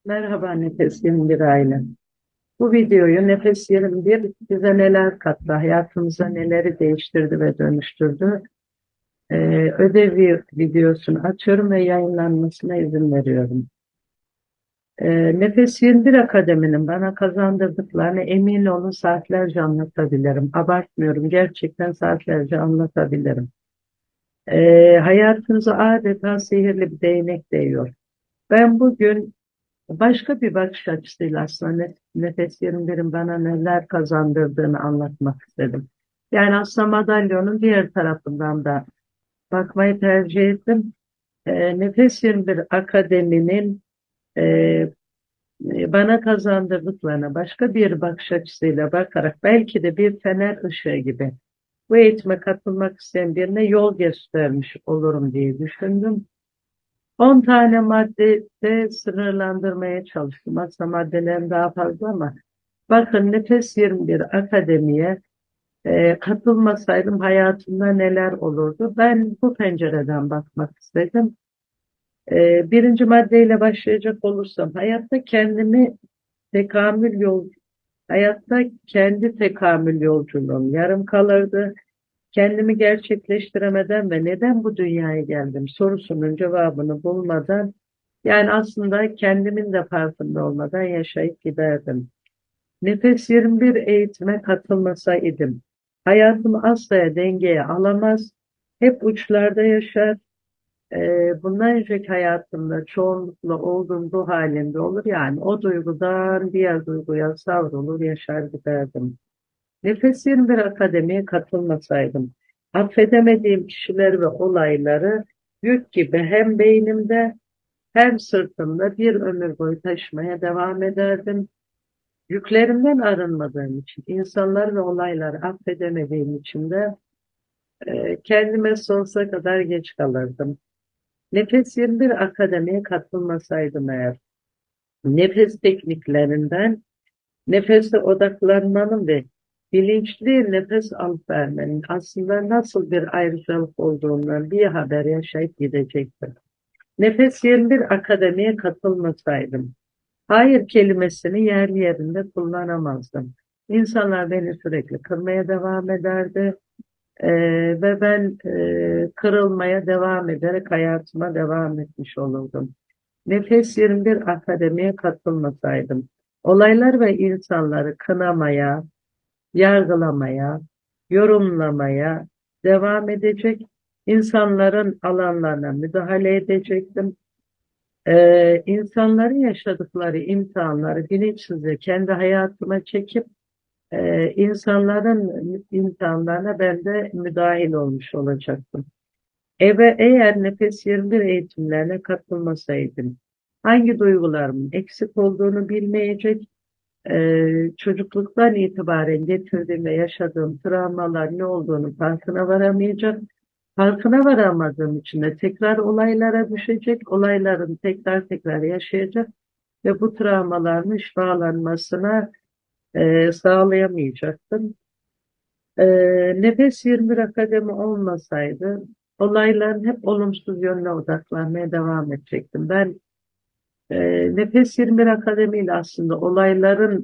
Merhaba Nefes 21 aile. Bu videoyu Nefes 21 bize neler kattı, hayatımıza neleri değiştirdi ve dönüştürdü. Ödev videosunu açıyorum ve yayınlanmasına izin veriyorum. Nefes 21 Akademi'nin bana kazandırdıklarını emin olun saatlerce anlatabilirim. Abartmıyorum, gerçekten saatlerce anlatabilirim. Hayatınıza adeta sihirli bir değnek değiyor. Ben bugün başka bir bakış açısıyla aslında Nefes 21'in bana neler kazandırdığını anlatmak istedim. Yani aslında madalyonun diğer tarafından da bakmayı tercih ettim. Nefes 21 Akademi'nin e, bana kazandırdıklarına başka bir bakış açısıyla bakarak belki de bir fener ışığı gibi bu eğitime katılmak isteyen birine yol göstermiş olurum diye düşündüm. 10 tane maddede sınırlandırmaya çalıştım. Aslında maddelerim daha fazla ama bakın Nefes 21 Akademi'ye katılmasaydım hayatımda neler olurdu? Ben bu pencereden bakmak istedim. Birinci maddeyle başlayacak olursam tekamül yol, hayatta kendi tekamül yolculuğum yarım kalırdı. Kendimi gerçekleştiremeden ve neden bu dünyaya geldim sorusunun cevabını bulmadan, yani aslında kendimin de farkında olmadan yaşayıp giderdim. Nefes 21 eğitime katılmasaydım, hayatımı asla dengeye alamaz, hep uçlarda yaşar, bundan önceki hayatımda çoğunlukla olduğum bu halimde olur, yani o duygudan diğer duyguya savrulur, yaşar giderdim. Nefes 21 Akademi'ye katılmasaydım, affedemediğim kişiler ve olayları yük gibi hem beynimde hem sırtımda bir ömür boyu taşımaya devam ederdim. Yüklerimden arınmadığım için, insanlar ve olayları affedemediğim için de kendime sonsuza kadar geç kalırdım. Nefes 21 Akademi'ye katılmasaydım eğer, nefes tekniklerinden nefese odaklanmanın ve bilinçli nefes alıp vermenin aslında nasıl bir ayrıcalık olduğundan bir haber yaşayıp gidecektim. Nefes 21 Akademi'ye katılmasaydım, hayır kelimesini yer yerinde kullanamazdım. İnsanlar beni sürekli kırmaya devam ederdi. Ve ben kırılmaya devam ederek hayatıma devam etmiş olurdum. Nefes 21 Akademi'ye katılmasaydım, olaylar ve insanları kınamaya, yargılamaya, yorumlamaya devam edecek, insanların alanlarına müdahale edecektim. İnsanların yaşadıkları imtihanları bilinçsizce kendi hayatıma çekip insanların imtihanlarına ben de müdahil olmuş olacaktım. Eğer Nefes 21 eğitimlerine katılmasaydım, hangi duygularımın eksik olduğunu bilmeyecek, çocukluktan itibaren getirdiğim ve yaşadığım travmalar ne olduğunu farkına varamayacak, farkına varamadığım için de tekrar olaylara düşecek, olayların tekrar tekrar yaşayacak ve bu travmaların şifalanmasına sağlayamayacaktım. Nefes 21 Akademi olmasaydı olayların hep olumsuz yönüne odaklanmaya devam edecektim. Ben Nefes 21 Akademi ile aslında olayların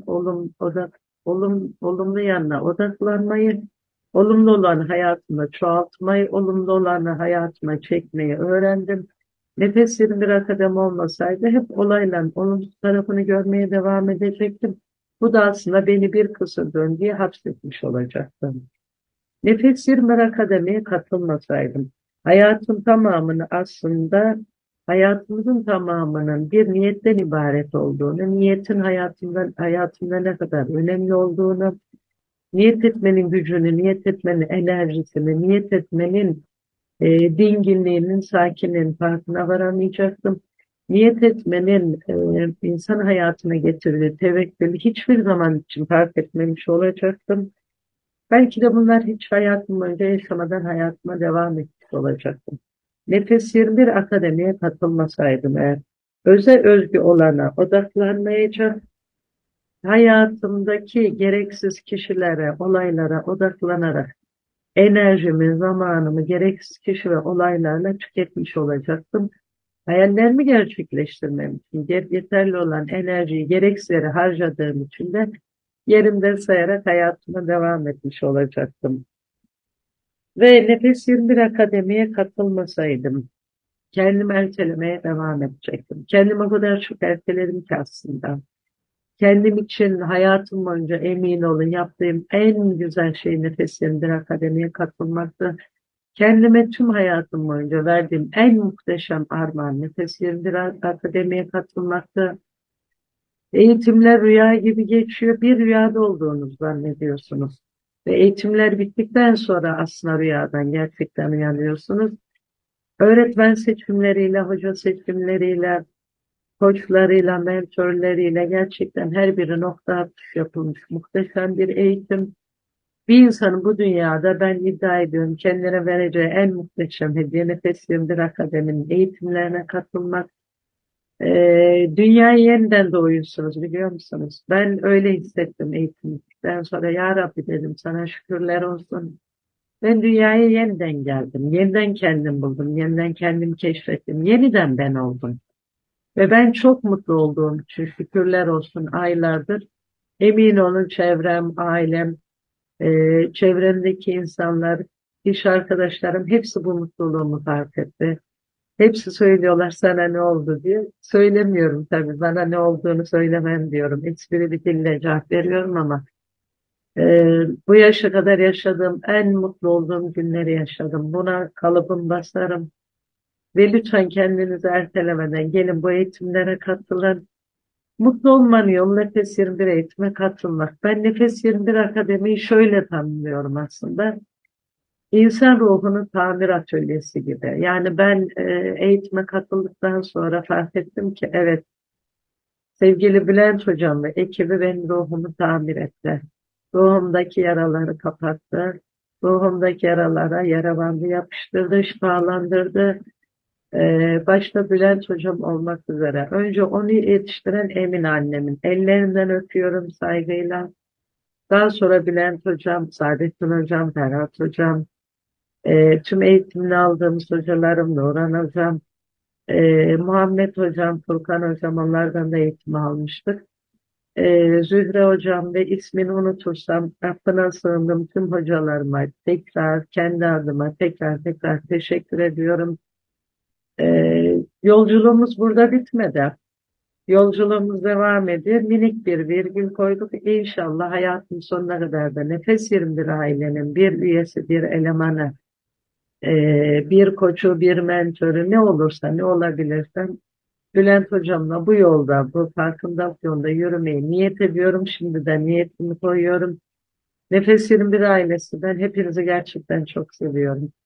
olumlu yanına odaklanmayı, olumlu olanı hayatıma çoğaltmayı, olumlu olanı hayatıma çekmeyi öğrendim. Nefes 21 Akademi olmasaydı hep olayların olumsuz tarafını görmeye devam edecektim. Bu da aslında beni bir kısır döngüye hapsetmiş olacaktı. Nefes 21 Akademi'ye katılmasaydım, hayatım tamamını aslında hayatımızın tamamının bir niyetten ibaret olduğunu, niyetin hayatımda ne kadar önemli olduğunu, niyet etmenin gücünü, niyet etmenin enerjisini, niyet etmenin dinginliğinin, sakinliğinin farkına varamayacaktım. Niyet etmenin insan hayatına getirdiği tevekkülü hiçbir zaman için fark etmemiş olacaktım. Belki de bunlar hiç hayatım boyunca yaşamadan hayatıma devam etmiş olacaktım. Nefes 21 Akademi'ye katılmasaydım eğer, öze özgü olana odaklanmayacak, hayatımdaki gereksiz kişilere, olaylara odaklanarak enerjimi, zamanımı gereksiz kişi ve olaylarla tüketmiş olacaktım. Hayallerimi gerçekleştirmem için yeterli olan enerjiyi gereksiz yere harcadığım için de yerimden sayarak hayatıma devam etmiş olacaktım. Ve Nefes 21 Akademi'ye katılmasaydım, kendimi ertelemeye devam edecektim. Kendimi o kadar çok erteledim ki aslında. Kendim için hayatım boyunca emin olun yaptığım en güzel şey Nefes 21 Akademi'ye katılmaktı. Kendime tüm hayatım boyunca verdiğim en muhteşem armağan Nefes 21 Akademi'ye katılmaktı. Eğitimler rüya gibi geçiyor. Bir rüyada olduğunuzu zannediyorsunuz. Ve eğitimler bittikten sonra aslında rüyadan gerçekten uyanıyorsunuz. Öğretmen seçimleriyle, hoca seçimleriyle, koçlarıyla, mentörleriyle gerçekten her biri nokta atış yapılmış muhteşem bir eğitim. Bir insanın bu dünyada ben iddia ediyorum kendine vereceği en muhteşem hediye Nefes 21 Akademi'nin eğitimlerine katılmak. Dünyayı yeniden doğuyorsunuz biliyor musunuz? Ben öyle hissettim eğitimden sonra ya Rabbi dedim sana şükürler olsun. Ben dünyaya yeniden geldim. Yeniden kendim buldum. Yeniden kendimi keşfettim. Yeniden ben oldum. Ve ben çok mutlu olduğum için şükürler olsun aylardır. Emin olun çevrem, ailem, çevremdeki insanlar, iş arkadaşlarım hepsi bu mutluluğumu fark etti. Hepsi söylüyorlar sana ne oldu diye. Söylemiyorum tabii. Bana ne olduğunu söylemem diyorum. Espri bir dille cevap veriyorum ama bu yaşa kadar yaşadığım en mutlu olduğum günleri yaşadım. Buna kalıbım basarım. Ve lütfen kendinizi ertelemeden gelin bu eğitimlere katılın. Mutlu olmanın yolu Nefes 21 eğitime katılmak. Ben Nefes 21 Akademi'yi şöyle tanımlıyorum aslında. İnsan ruhunun tamir atölyesi gibi. Yani ben eğitime katıldıktan sonra fark ettim ki evet sevgili Bülent Hocam ve ekibi benim ruhumu tamir etti. Ruhumdaki yaraları kapattı. Ruhumdaki yaralara yara bandı yapıştırdı, şifalandırdı. Başta Bülent Hocam olmak üzere. Önce onu yetiştiren Emine annemin ellerinden öpüyorum saygıyla. Daha sonra Bülent Hocam, Saadettin Hocam, Ferhat Hocam, tüm eğitimini aldığımız hocalarım, Nurhan Hocam, Muhammed Hocam, Furkan Hocam onlardan da eğitim almıştık. Zühre Hocam ve ismini unutursam affına sığındım tüm hocalarıma tekrar kendi adıma tekrar teşekkür ediyorum. Yolculuğumuz burada bitmedi. Yolculuğumuz devam ediyor. Minik bir virgül koyduk. İnşallah hayatın sonuna kadar da Nefes 21 ailenin bir üyesi, bir elemanı, bir koçu, bir mentörü ne olursa, ne olabilirsem Bülent Hocam'la bu yolda, bu farkındalık yolda yürümeyi niyet ediyorum. Şimdiden niyetimi koyuyorum. Nefes 21 ailesi, ben hepinizi gerçekten çok seviyorum.